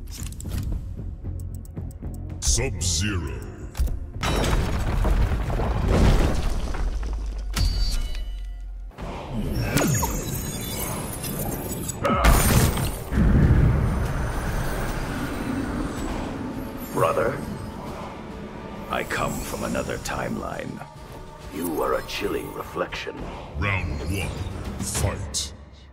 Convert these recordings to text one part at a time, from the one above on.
Sub-Zero. Brother, I come from another timeline. You are a chilling reflection. Round one, fight.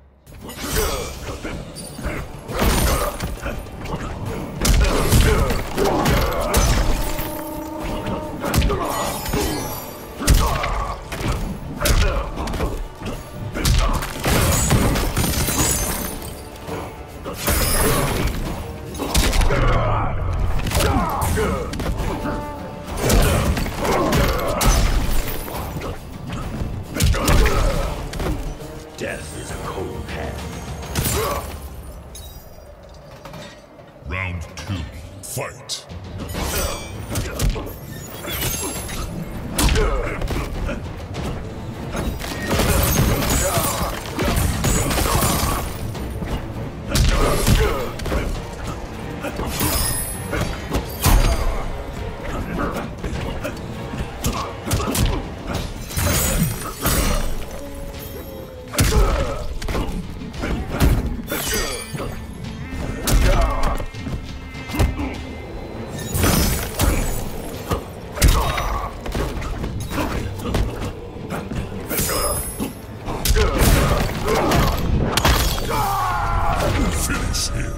Death is a cold hand. Round two, fight. Finish him.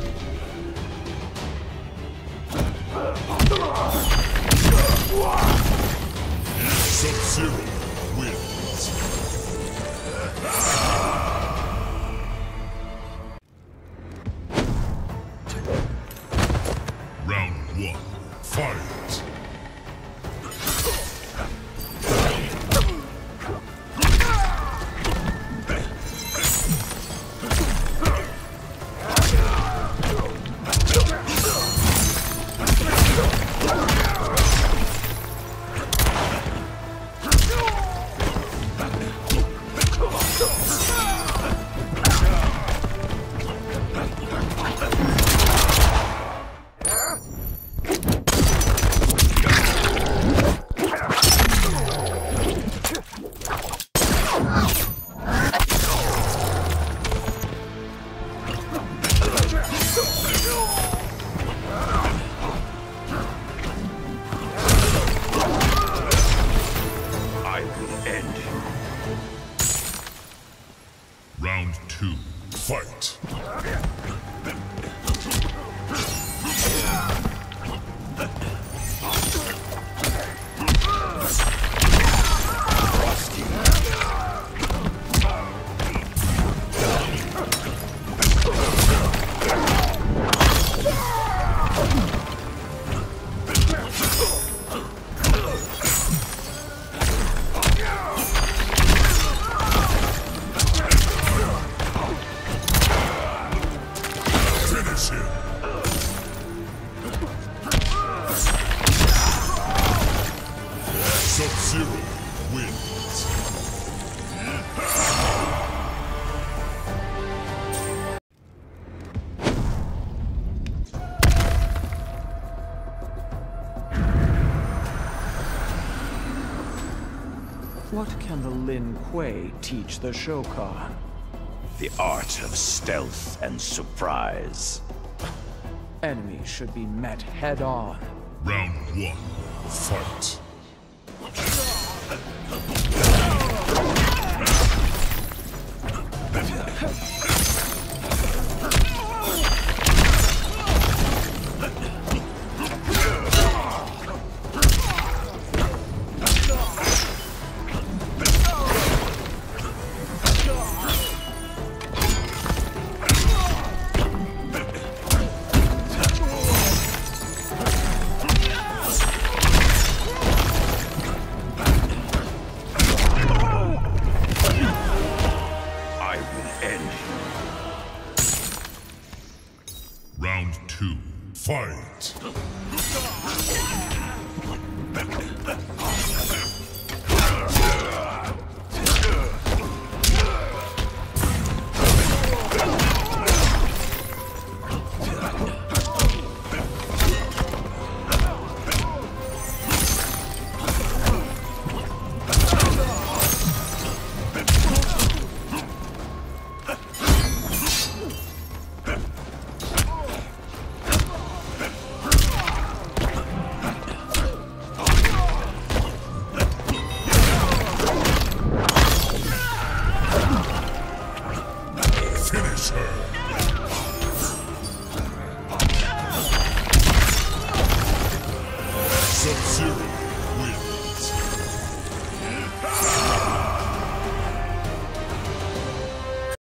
Sub-Zero wins. Round one, fight. Round two, fight. Finish him. Sub-Zero wins. What can the Lin Kuei teach the Shokan? The art of stealth and surprise. Enemies should be met head-on. Round one, fight. Round two, fight! Zero.